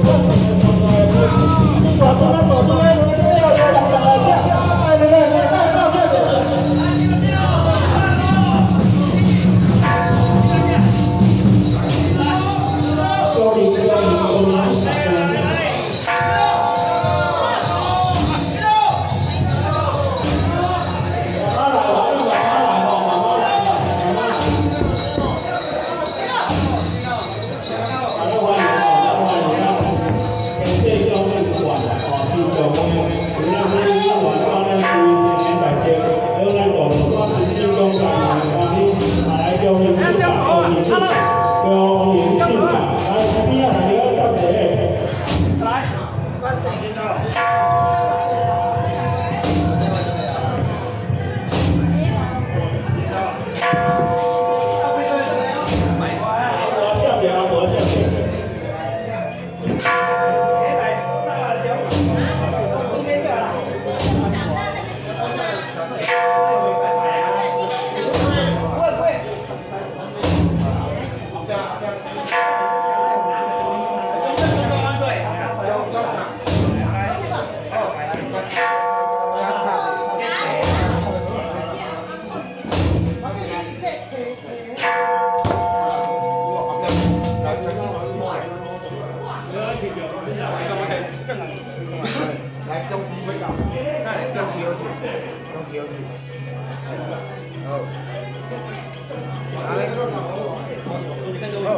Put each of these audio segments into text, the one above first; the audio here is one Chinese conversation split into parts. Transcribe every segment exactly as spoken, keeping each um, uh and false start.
来中低位搞，中低有钱，中低有钱。好，来，好，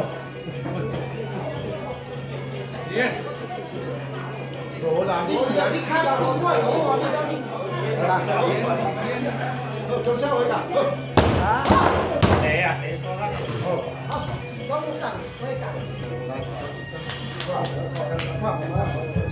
你，我啦，你啦，你看我我我你好啦，好，中下位搞，啊，谁呀？谁说啦？好，好，我上位搞，来，看，看。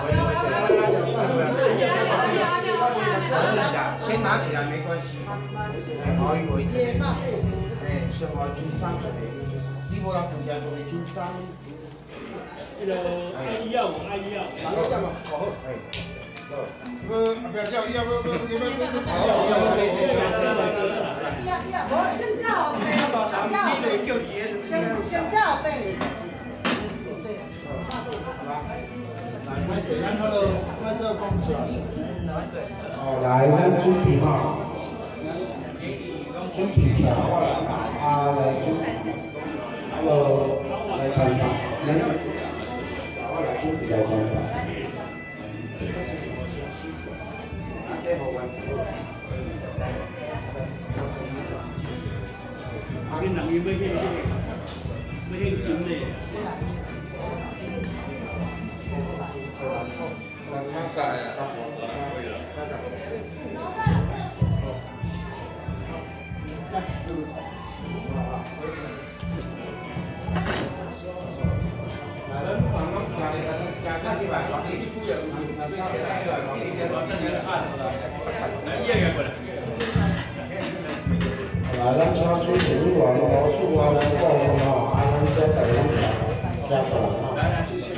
先拿起来没关系，可以为主。哎，小花轻松一个，你无人做嘢就会轻松。那个爱医药，爱医药，哪个项目？好，哎，好，这个不要叫医药，不不不，你们这个好，好，好，好，医药医药，我先叫这，先叫这，先先叫这。对，好吧。 开始，咱这个，咱这个公司啊，哦，来，咱准备哈，准备票啊，来准，呃，来看看，来，我来准备来看看。啊，这好玩。啊，你人员要去，要去准备。 大概啊，来，咱车出主管哦，主管来报哦，啊，咱先在那边加过来哈。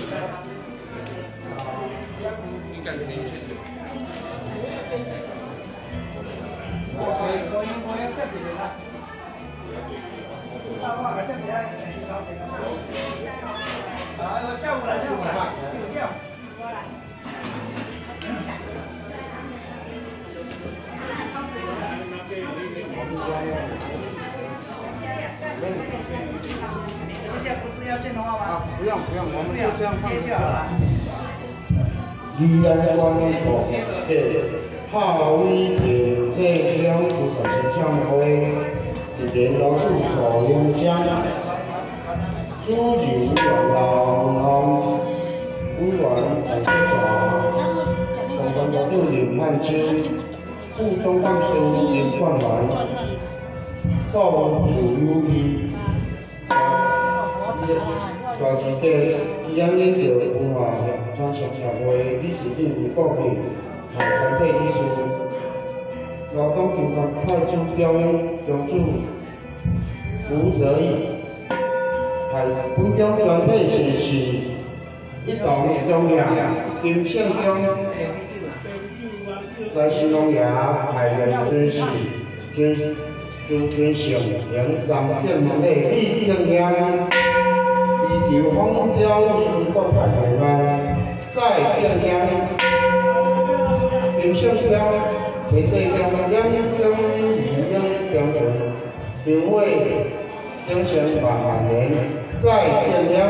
啊，不用不用，我们就这样放就好了。宜安观众的夏威平这两组的演唱会，联络处所演讲，主任员老行委员陈世全，公关部主任汉清，副总干事林冠兰，副主任义。 大市地宜安研究文化传承协会理事长吴国平，和全体理事，劳动警官派出表演公主吴泽义，和本奖全体人士一同恭迎金圣中在新农爷海人尊士尊朱尊盛迎三点礼礼敬仰。 地球风雕是国泰民安。 定向金色标，提做中两两二两中权，定位顶上万万年，再定向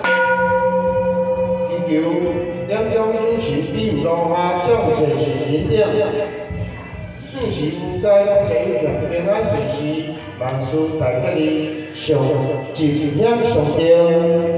祈求两江主席比如落下降世时神定，四时无灾，前行平安顺遂，万事大吉利，上尽享上定。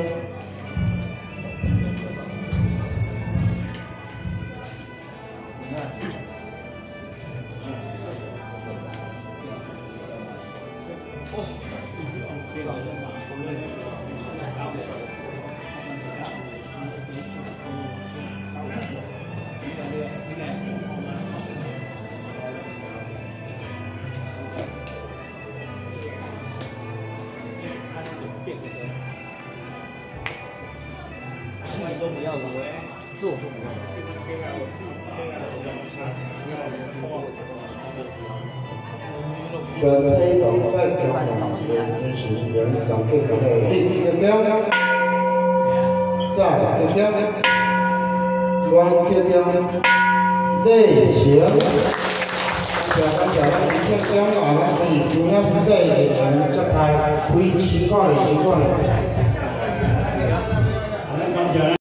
是你说不要吗？是我说不要吗？ 全体同在强人支持人上给的第一个再一个关节类型。感谢感谢咱一切讲啊，咱是今仔实在疫情出台，非情况的情况。